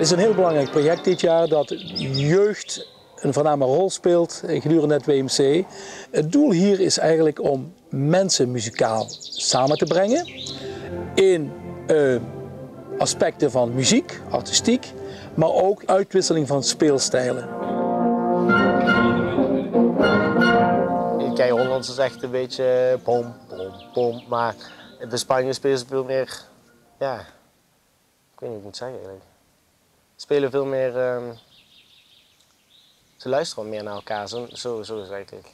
is een heel belangrijk project dit jaar dat jeugd een voorname rol speelt gedurende het WMC. Het doel hier is eigenlijk om mensen muzikaal samen te brengen in aspecten van muziek, artistiek, maar ook uitwisseling van speelstijlen. Kijk, Hollands is echt een beetje pom, pom, pom, maar bij Spanje spelen ze veel meer, ja, ik weet niet hoe ik het moet zeggen eigenlijk. Ze spelen veel meer, ze luisteren wat meer naar elkaar, zo is het eigenlijk.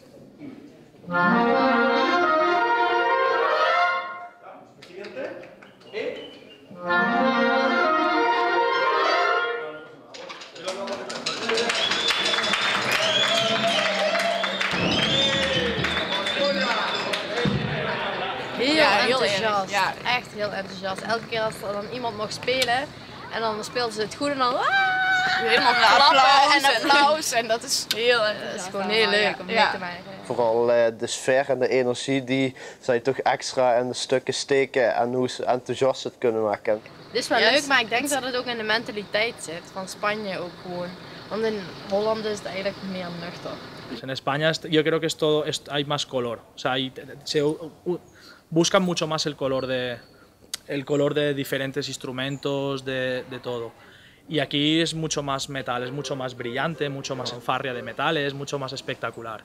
Heel enthousiast. Ja, echt heel enthousiast. Elke keer als er dan iemand mag spelen en dan speelden ze het goed en dan helemaal klappen en applaus en dat is heel dat is gewoon heel leuk om mee te maken. Vooral de sfeer en de energie die zij toch extra in de stukken steken en hoe ze enthousiast het kunnen maken. Het is wel leuk, maar ik denk dat het ook in de mentaliteit zit van Spanje ook gewoon. Want in Holland is het eigenlijk meer nuchter. En España yo creo que hay más color, o sea, buscan mucho más el color de diferentes instrumentos, de todo. Y aquí es mucho más metal, es mucho más brillante, mucho más fanfarria de metales, mucho más espectacular.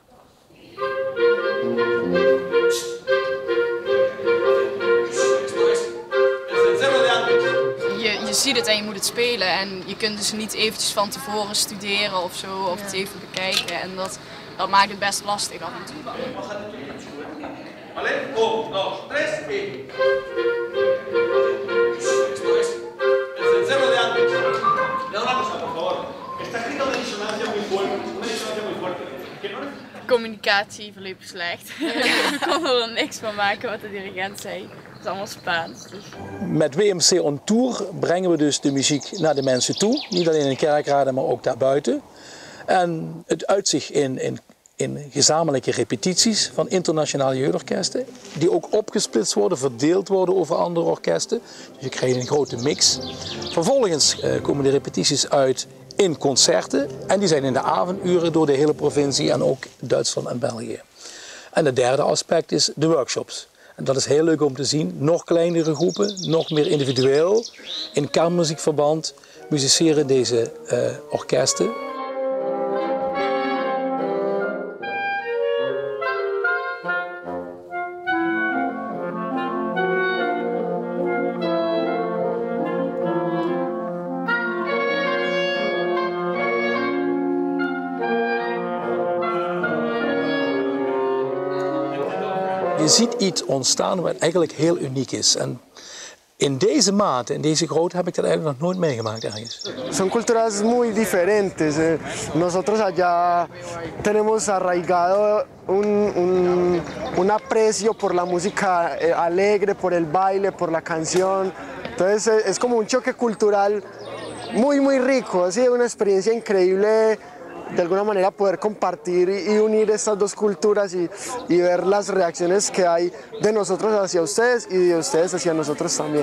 Je ziet het en je moet het spelen en je kunt dus niet eventjes van tevoren studeren of zo, of het even bekijken en dat maakt het best lastig af en toe. ¿Vale? 1, 2, 3 y... Esto es el cencerro de antes. Y ahora una cosa, por favor. Está escrito una disonancia muy fuerte. Que no... Communicatie verliep slecht. Ik kon er niks van maken wat de dirigent zei. Het is allemaal Spaans. Dus. Met WMC On Tour brengen we dus de muziek naar de mensen toe. Niet alleen in kerkraden, maar ook daarbuiten. En het uitzicht in gezamenlijke repetities van internationale jeugdorkesten, die ook opgesplitst worden, verdeeld worden over andere orkesten. Dus je krijgt een grote mix. Vervolgens komen de repetities uit in concerten en die zijn in de avonduren door de hele provincie en ook Duitsland en België. En het derde aspect is de workshops. En dat is heel leuk om te zien. Nog kleinere groepen, nog meer individueel. In kernmuziekverband musiceren deze orkesten. Je ziet iets ontstaan wat eigenlijk heel uniek is. En in deze mate, in deze grootte, heb ik dat eigenlijk nog nooit meegemaakt ergens. Son culturas muy diferentes. Nosotros allá tenemos arraigado un aprecio por la música alegre, por el baile, por la canción. Entonces es como un choque cultural muy rico. Ha sido una experiencia increíble. De alguna manera poder compartir y unir estas dos culturas y ver las reacciones que hay de nosotros hacia ustedes y de ustedes hacia nosotros también.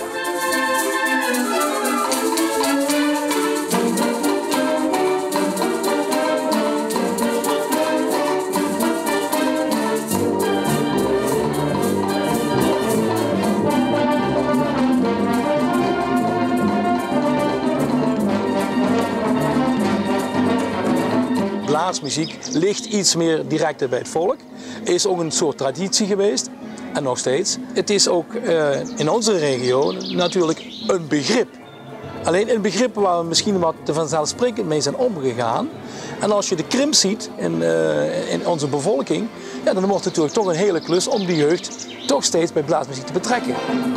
Blaatsmuziek ligt iets meer direct bij het volk. Is ook een soort traditie geweest en nog steeds. Het is ook in onze regio natuurlijk een begrip. Alleen een begrip waar we misschien wat te vanzelfsprekend mee zijn omgegaan. En als je de krimp ziet in onze bevolking, ja, dan wordt het natuurlijk toch een hele klus om die jeugd toch steeds bij blaatsmuziek te betrekken.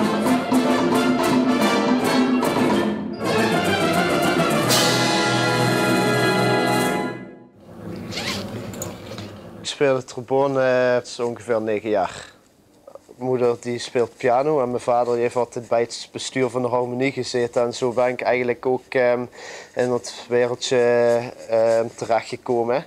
Ik speel de trombone ongeveer 9 jaar. Mijn moeder die speelt piano en mijn vader heeft altijd bij het bestuur van de harmonie gezeten. En zo ben ik eigenlijk ook in het wereldje terechtgekomen.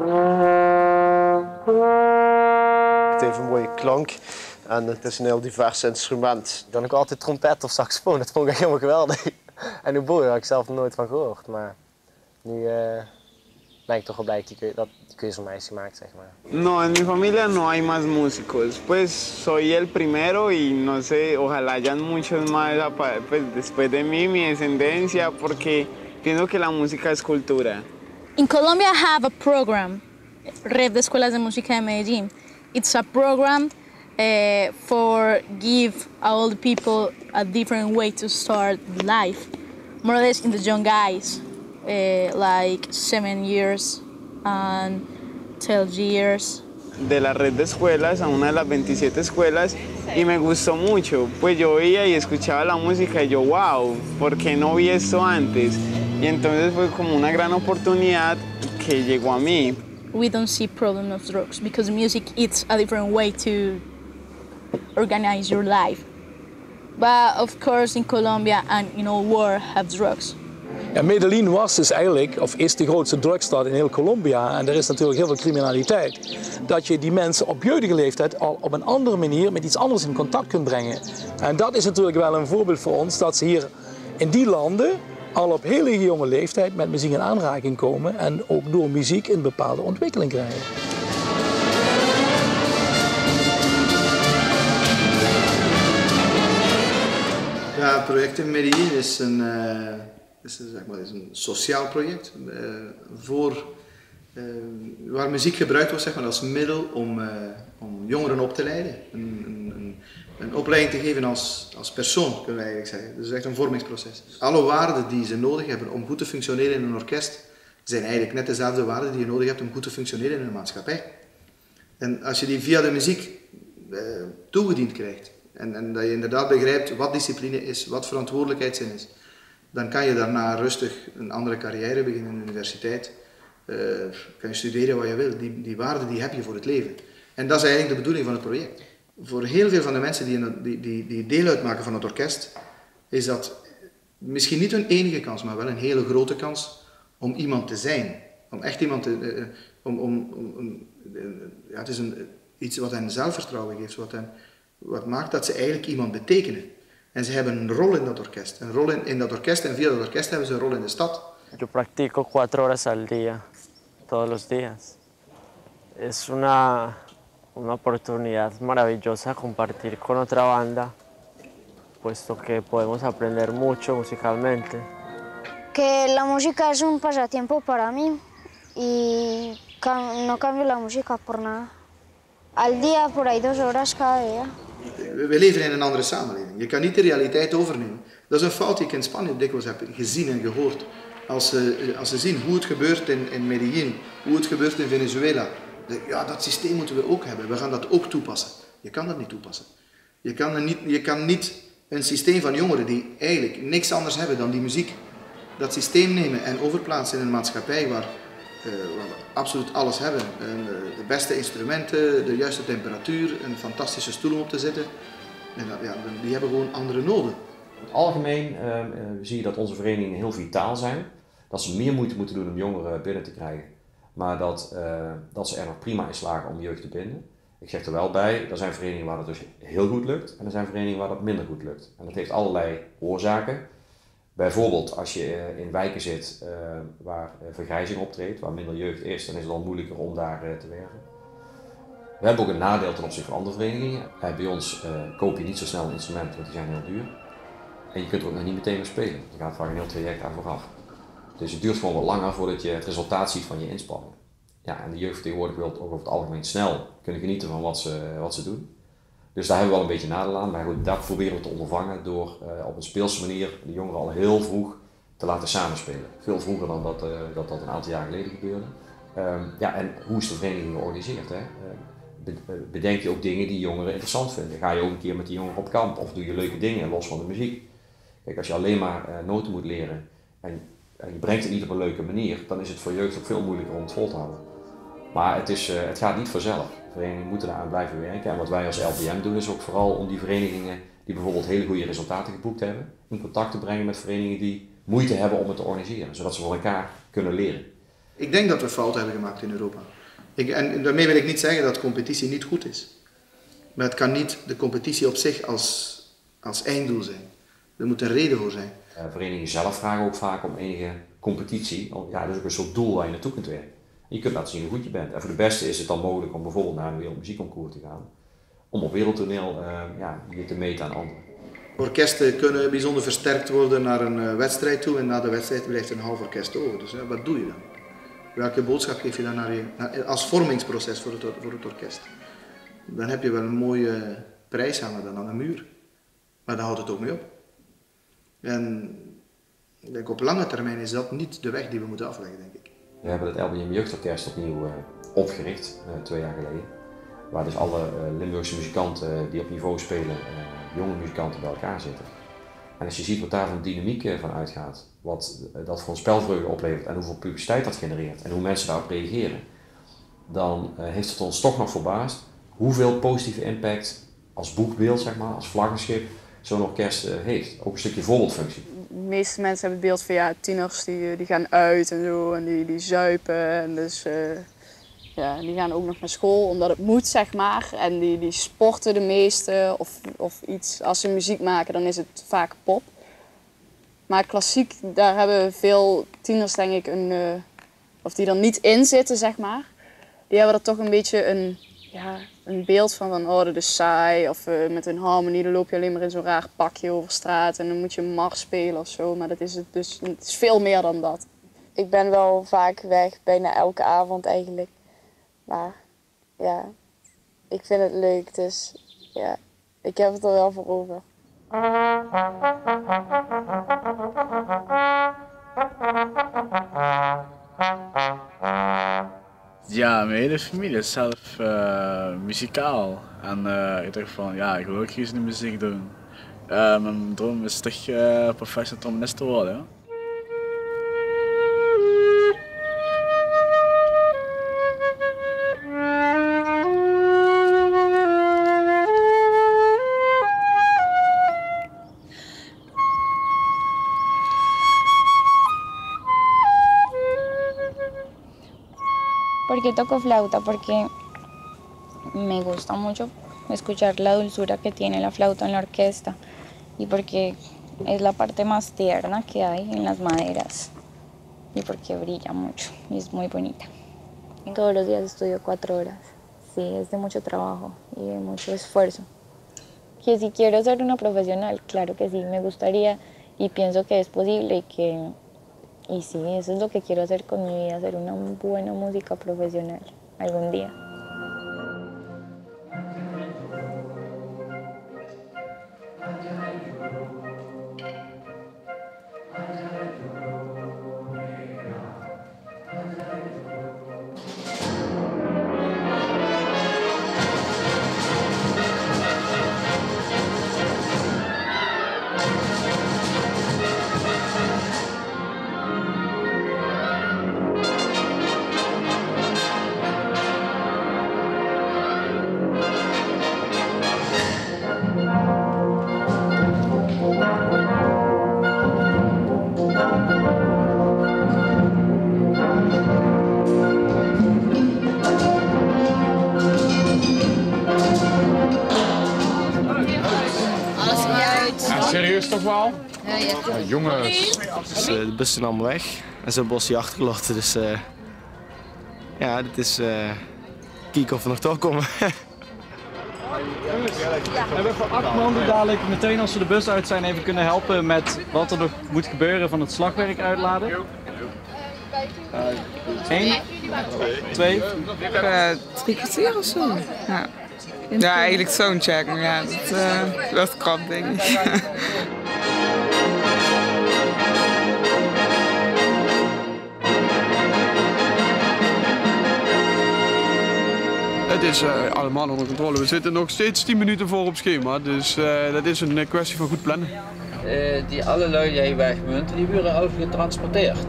Het heeft een mooie klank en het is een heel divers instrument. Dan ook altijd trompet of saxofoon, dat vond ik echt helemaal geweldig. En Ubuntu had ik zelf nog nooit van gehoord, maar nu ben ik toch wel blij dat die keuze voor mij is gemaakt, zeg maar. No, en mi familia no hay más músicos. Pues soy el primero y no sé, ojalá hayan muchos más pues, después de mí, mi descendencia, porque pienso que la música es cultura. In Colombia, I have a program, Red de Escuelas de Música de Medellín. It's a program for give all the people a different way to start life, more or less in the young guys, like 7 years and 12 years. De la red de escuelas a una de las 27 escuelas y me gustó mucho, pues yo veía y escuchaba la música y yo, wow, ¿por qué no vi esto antes? Y entonces fue como una gran oportunidad que llegó a mí. We don't see problem of drugs because music it's a different way to organize your life. But of course in Colombia and in all world have drugs. En Medellín was dus eigenlijk, of is de grootste drugstad in heel Colombia, en er is natuurlijk heel veel criminaliteit, dat je die mensen op jeugdige leeftijd al op een andere manier met iets anders in contact kunt brengen. En dat is natuurlijk wel een voorbeeld voor ons, dat ze hier in die landen al op hele jonge leeftijd met muziek in aanraking komen en ook door muziek een bepaalde ontwikkeling krijgen. Ja, het project in Medellín is een sociaal project waar muziek gebruikt wordt, zeg maar, als middel om jongeren op te leiden. Een opleiding te geven als persoon, kunnen we eigenlijk zeggen. Dus het is echt een vormingsproces. Alle waarden die ze nodig hebben om goed te functioneren in een orkest, zijn eigenlijk net dezelfde waarden die je nodig hebt om goed te functioneren in een maatschappij. En als je die via de muziek toegediend krijgt, en dat je inderdaad begrijpt wat discipline is, wat verantwoordelijkheidszin is, dan kan je daarna rustig een andere carrière beginnen in de universiteit. Kan je studeren wat je wil. Die waarden die heb je voor het leven. En dat is eigenlijk de bedoeling van het project. Voor heel veel van de mensen die deel uitmaken van het orkest, is dat misschien niet hun enige kans, maar wel een hele grote kans om iemand te zijn. Om echt iemand te... het is iets wat hen zelfvertrouwen geeft, wat maakt dat ze eigenlijk iemand betekenen. En ze hebben een rol in dat orkest. Een rol in dat orkest en via dat orkest hebben ze een rol in de stad. Yo practico 4 horas al día, todos los días. Es una oportunidad maravillosa compartir con otra banda, puesto que podemos aprender mucho musicalmente. Que la música es un pasatiempo para mí y no cambio la música por nada. Al día, por ahí 2 horas cada día. We leven in een andere samenleving. Je kan niet de realiteit overnemen. Dat is een fout die ik in Spanje dikwijls heb gezien en gehoord. Als ze zien hoe het gebeurt in Medellín, hoe het gebeurt in Venezuela. Ja, dat systeem moeten we ook hebben. We gaan dat ook toepassen. Je kan dat niet toepassen. Je kan niet een systeem van jongeren die eigenlijk niks anders hebben dan die muziek, dat systeem nemen en overplaatsen in een maatschappij waar we absoluut alles hebben. De beste instrumenten, de juiste temperatuur, een fantastische stoel om op te zitten. En die hebben gewoon andere noden. In het algemeen zie je dat onze verenigingen heel vitaal zijn. Dat ze meer moeite moeten doen om jongeren binnen te krijgen. Maar dat ze er nog prima in slagen om jeugd te binden. Ik zeg er wel bij, er zijn verenigingen waar het dus heel goed lukt. En er zijn verenigingen waar dat minder goed lukt. En dat heeft allerlei oorzaken. Bijvoorbeeld als je in wijken zit waar vergrijzing optreedt, waar minder jeugd is, dan is het al moeilijker om daar te werven. We hebben ook een nadeel ten opzichte van andere verenigingen. Bij ons koop je niet zo snel een instrument, want die zijn heel duur. En je kunt er ook nog niet meteen mee spelen. Je gaat vaak een heel traject aan vooraf. Dus het duurt gewoon wat langer voordat je het resultaat ziet van je inspanning. Ja, en de jeugd tegenwoordig wil ook over het algemeen snel kunnen genieten van wat ze doen. Dus daar hebben we wel een beetje nadeel aan, maar goed, dat proberen we te ondervangen door op een speelse manier de jongeren al heel vroeg te laten samenspelen. Veel vroeger dan dat een aantal jaar geleden gebeurde. En hoe is de vereniging georganiseerd? Hè? Bedenk je ook dingen die jongeren interessant vinden? Ga je ook een keer met die jongeren op kamp of doe je leuke dingen los van de muziek? Kijk, als je alleen maar noten moet leren en je brengt het niet op een leuke manier, dan is het voor jeugd ook veel moeilijker om het vol te houden. Maar het gaat niet vanzelf. Verenigingen moeten daaraan blijven werken. En wat wij als LBM doen is ook vooral om die verenigingen die bijvoorbeeld hele goede resultaten geboekt hebben, in contact te brengen met verenigingen die moeite hebben om het te organiseren, zodat ze voor elkaar kunnen leren. Ik denk dat we fouten hebben gemaakt in Europa. En daarmee wil ik niet zeggen dat competitie niet goed is. Maar het kan niet de competitie op zich als einddoel zijn. Er moet een reden voor zijn. Verenigingen zelf vragen ook vaak om enige competitie. Ja, dat is ook een soort doel waar je naartoe kunt werken. Je kunt laten zien hoe goed je bent. En voor de beste is het dan mogelijk om bijvoorbeeld naar een wereldmuziekconcours te gaan. Om op wereldtoneel je te meten aan anderen. Orkesten kunnen bijzonder versterkt worden naar een wedstrijd toe en na de wedstrijd blijft een half orkest over. Dus wat doe je dan? Welke boodschap geef je dan als vormingsproces voor het orkest? Dan heb je wel een mooie prijs hangen dan aan de muur. Maar dan houdt het ook mee op. En ik denk op lange termijn is dat niet de weg die we moeten afleggen, denk ik. We hebben het LBM Jeugdorkest opnieuw opgericht, 2 jaar geleden. Waar dus alle Limburgse muzikanten die op niveau spelen, jonge muzikanten bij elkaar zitten. En als je ziet wat daar van dynamiek van uitgaat, wat dat voor een spelvreugde oplevert en hoeveel publiciteit dat genereert en hoe mensen daarop reageren, dan heeft het ons toch nog verbaasd hoeveel positieve impact als boegbeeld, zeg maar, als vlaggenschip, zo'n orkest heeft. Ook een stukje voorbeeldfunctie. De meeste mensen hebben het beeld van ja, tieners die gaan uit en zo en die zuipen en dus die gaan ook nog naar school omdat het moet, zeg maar. En die sporten de meeste of iets. Als ze muziek maken, dan is het vaak pop. Maar klassiek, daar hebben veel tieners, denk ik, of die er niet in zitten, zeg maar. Die hebben er toch een beetje een beeld van oh, dat is saai. Of met een harmonie, dan loop je alleen maar in zo'n raar pakje over straat en dan moet je een mars spelen of zo. Maar dat is het dus, het is veel meer dan dat. Ik ben wel vaak weg, bijna elke avond eigenlijk. Maar ja, ik vind het leuk, dus ja, ik heb het er wel voor over. Ja, mijn hele familie is zelf muzikaal. En ik dacht van, ja, ik wil ook iets in de muziek doen. Mijn droom is toch professional trombonist te worden. Ja? ¿Por qué toco flauta? Porque me gusta mucho escuchar la dulzura que tiene la flauta en la orquesta y porque es la parte más tierna que hay en las maderas y porque brilla mucho y es muy bonita. Todos los días estudio 4 horas. Sí, es de mucho trabajo y de mucho esfuerzo. Que si quiero ser una profesional, claro que sí, me gustaría y pienso que es posible y sí, eso es lo que quiero hacer con mi vida, hacer una buena música profesional algún día. Serieus toch wel? Ja, jongens. Dus, de bus zijn allemaal weg en zo'n bosje achtergelaten. Dus ja, dit is kijken of we nog doorkomen. We hebben voor 8 man die dadelijk meteen als we de bus uit zijn even kunnen helpen met wat er nog moet gebeuren van het slagwerk uitladen. 1, 2, 3 kwartier of zo. Ja. Ja, eigenlijk soundcheck, maar ja, dat was krap, denk ik. Het is allemaal onder controle. We zitten nog steeds 10 minuten voor op schema, dus dat is een kwestie van goed plannen. Die alle lui die hier wegmunten, die worden al getransporteerd.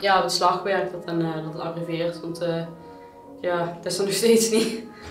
ja, het slagwerk dat arriveert, want ja, het is er nog steeds niet.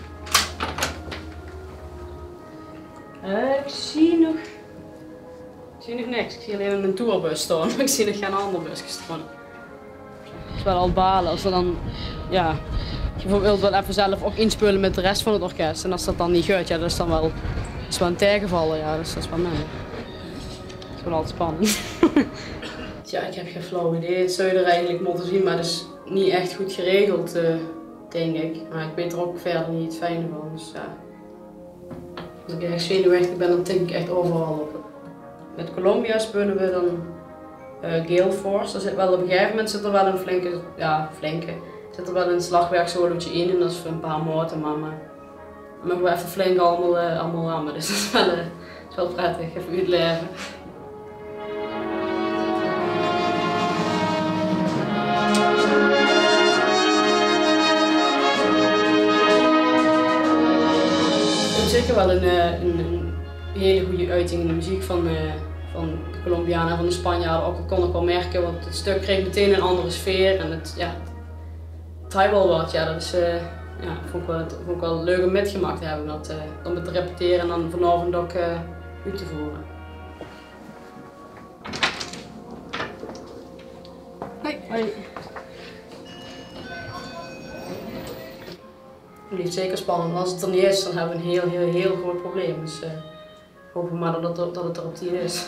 Ik zie nog niks. Ik zie alleen een tourbus staan, maar ik zie nog geen andere busjes staan. Het is wel al balen als er dan, ja, je wilt wel even zelf ook inspelen met de rest van het orkest. En als dat dan niet gaat, ja, dat is dan wel, een tegenvallen, ja, dus dat is wel minder. Dat is wel altijd spannend. Ja, ik heb geen flauw idee. Het zou je er eigenlijk moeten zien, maar het is niet echt goed geregeld, denk ik. Maar ik weet er ook verder niet het fijne van, dus ja. Als ik echt zenuwachtig ben, dan denk ik echt overal op. Met Colombia spelen we dan Gale Force. Op een gegeven moment zit er wel een zit er wel een slagwerksolootje in en dat is voor een paar maten, maar dan mogen we even flink allemaal rammen, dus dat is wel prettig, even uitleven. Zeker wel een hele goede uiting in de muziek van de Colombianen en van de Spanjaarden. Ook dat kon ik wel merken, want het stuk kreeg meteen een andere sfeer en het had wel wat. Ja, dat is, vond ik wel leuk om metgemaakt te hebben, om het te repeteren en dan vanavond ook uit te voeren. Hoi. Het blijft zeker spannend, maar als het er niet is, dan hebben we een heel groot probleem. Dus hopen we maar dat het er op 10 is.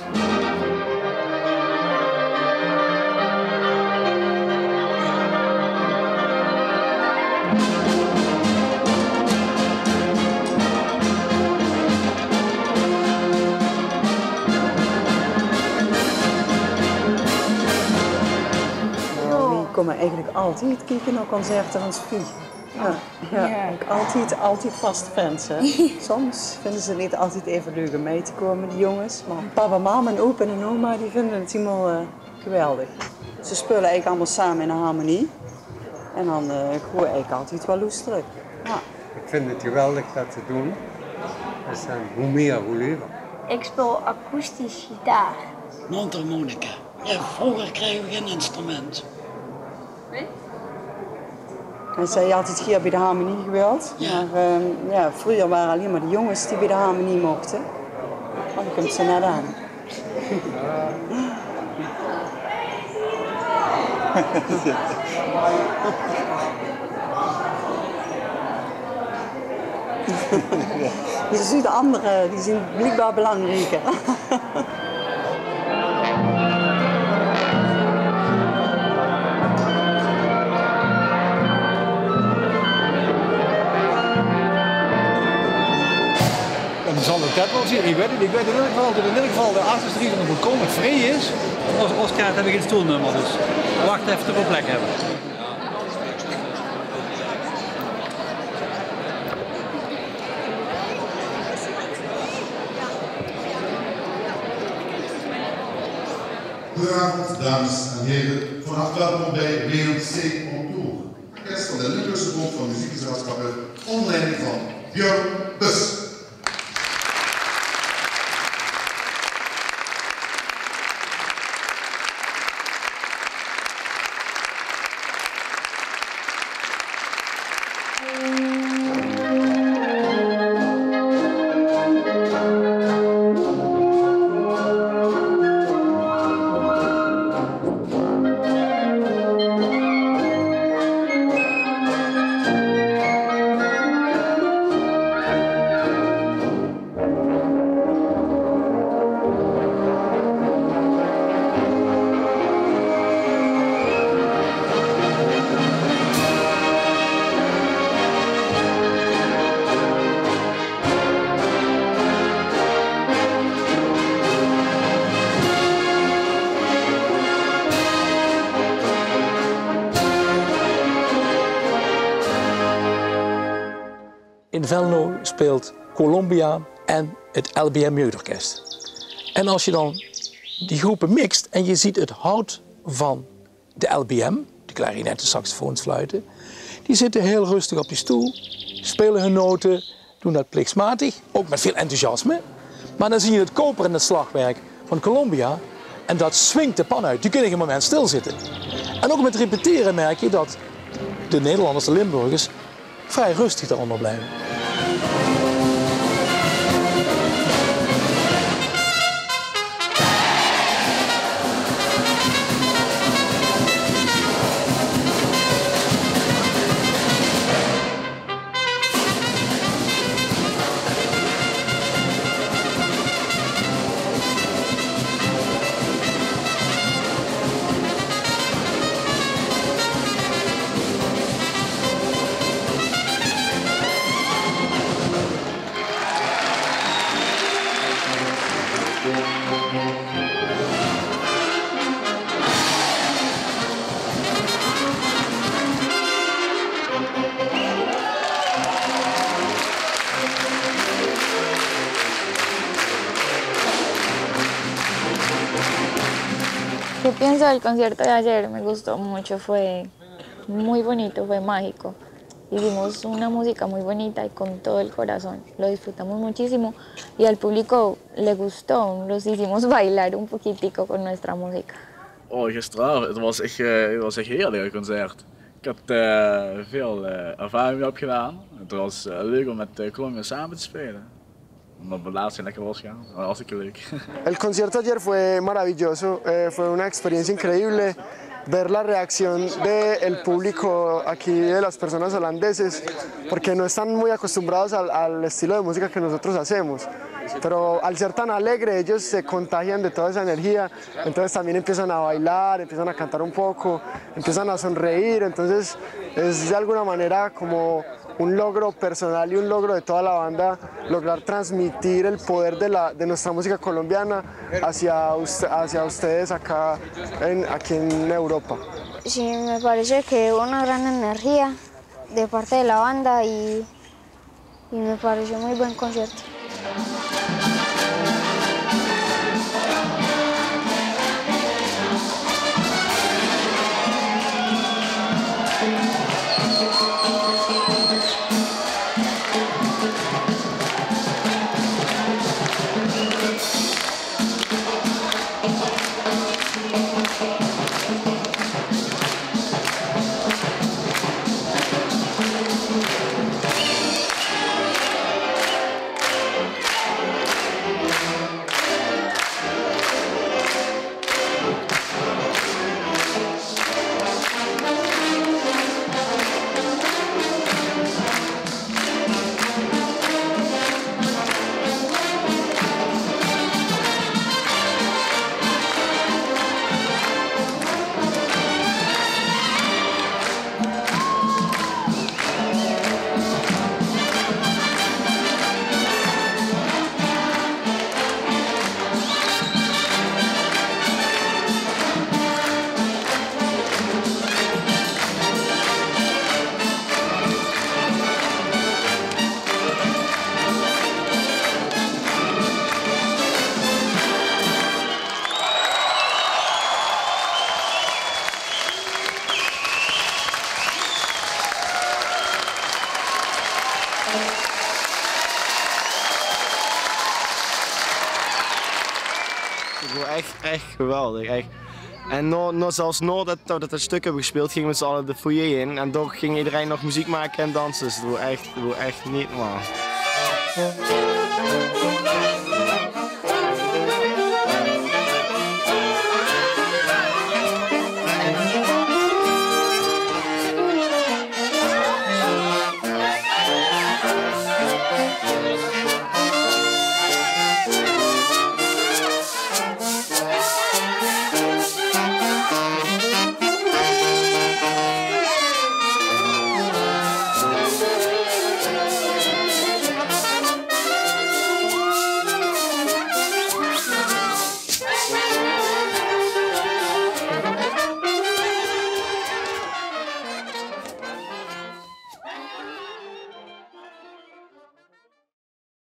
Ik kom eigenlijk altijd kijken naar concerten van Sophie. Ja. Altijd vast fans. Hè. Soms vinden ze het niet altijd even leuk om mee te komen, die jongens. Maar papa, mama en opa en oma die vinden het helemaal geweldig. Ze spelen eigenlijk allemaal samen in een harmonie. En dan gooi ik eigenlijk altijd wel loes terug. Ja. Ik vind het geweldig dat ze doen. Dus hoe meer, hoe liever. Ik speel akoestisch gitaar. Mondharmonica. Ja, vroeger kregen we geen instrument. Nee? En zij altijd hier bij de harmonie gewild. Ja. Maar vroeger waren alleen maar de jongens die bij de harmonie mochten. Maar dan komt ze net aan. Dus de anderen die zijn blijkbaar belangrijker. Dan zal het dat wel zien. Ik weet het in ieder geval dat in ieder geval de artistrie van de balkon vrij is. Als Oscar heb ik geen stoelnummer, dus wacht even tot we plek hebben. Goedenavond, dames en heren. Van harte welkom bij WNC On Tour. Orkest van de Limburgse Bond van Muziekgezelschappen onder leiding van Björn Bus. In Venlo speelt Colombia en het LBM Jeugdorkest. En als je dan die groepen mixt en je ziet het hout van de LBM, de klarinetten, saxofoons, fluiten, die zitten heel rustig op die stoel, spelen hun noten, doen dat plichtsmatig, ook met veel enthousiasme. Maar dan zie je het koper en het slagwerk van Colombia En dat swingt de pan uit. Die kunnen geen moment stilzitten. En ook met repeteren merk je dat de Nederlanders, de Limburgers, vrij rustig daaronder blijven. ¿Qué pienso del concierto de ayer? Me gustó mucho, fue muy bonito, fue mágico. Hicimos una música muy bonita y con todo el corazón. Lo disfrutamos muchísimo y al público le gustó. Los hicimos bailar un poquitico con nuestra música. Oh, gisteravond, het was echt heerlijk, het concert. Ik had veel ervaring mee opgedaan. Het was leuk om met Colombia samen te spelen. Omdat we laatst lekker losgaan, dat was hartstikke leuk. El concierto ayer fue maravilloso, fue una experiencia increíble. Ver la reacción del público aquí, de las personas holandeses, porque no están muy acostumbrados al estilo de música que nosotros hacemos. Pero al ser tan alegre, ellos se contagian de toda esa energía, entonces también empiezan a bailar, empiezan a cantar un poco, empiezan a sonreír, entonces es de alguna manera como un logro personal y un logro de toda la banda, lograr transmitir el poder de nuestra música colombiana hacia ustedes aquí en Europa. Sí, me parece que hubo una gran energía de parte de la banda y me pareció muy buen concierto. Het was echt geweldig. Echt. En zelfs nadat we dat stuk hebben gespeeld, gingen we met z'n allen de foyer in. En toch ging iedereen nog muziek maken en dansen. Dus het was echt niet normaal.